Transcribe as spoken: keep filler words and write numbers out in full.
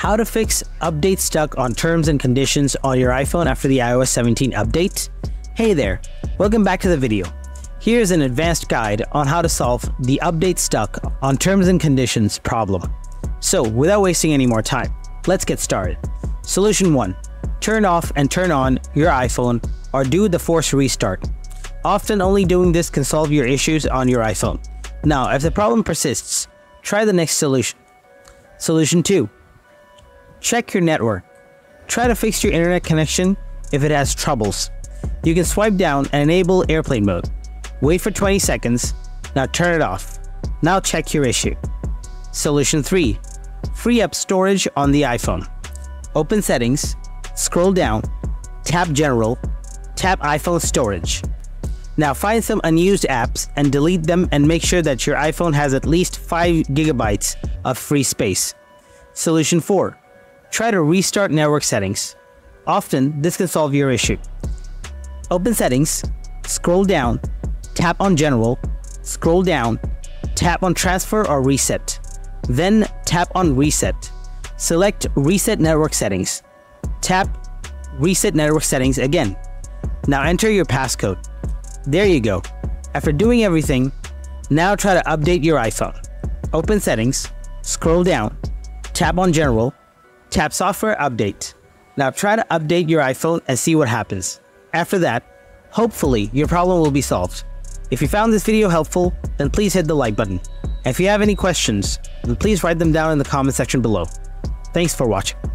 How to fix update stuck on terms and conditions on your iPhone after the i O S seventeen update. Hey there, welcome back to the video. Here's an advanced guide on how to solve the update stuck on terms and conditions problem. So without wasting any more time, let's get started. Solution one. Turn off and turn on your iPhone or do the forced restart. Often only doing this can solve your issues on your iPhone. Now, if the problem persists, try the next solution. Solution two. Check your network. Try to fix your internet connection if it has troubles. You can swipe down and enable airplane mode. Wait for twenty seconds. Now turn it off. Now check your issue. Solution three. Free up storage on the iPhone. Open Settings, scroll down, tap General, tap iPhone Storage. Now find some unused apps and delete them and make sure that your iPhone has at least five gigabytes of free space. Solution four. Try to restart network settings. Often, this can solve your issue. Open Settings, scroll down, tap on General, scroll down, tap on Transfer or Reset. Then tap on Reset. Select Reset Network Settings. Tap Reset Network Settings again. Now enter your passcode. There you go. After doing everything, now try to update your iPhone. Open Settings, scroll down, tap on General, tap Software Update. Now try to update your iPhone and see what happens. After that, hopefully your problem will be solved. If you found this video helpful, then please hit the like button. If you have any questions, then please write them down in the comment section below. Thanks for watching.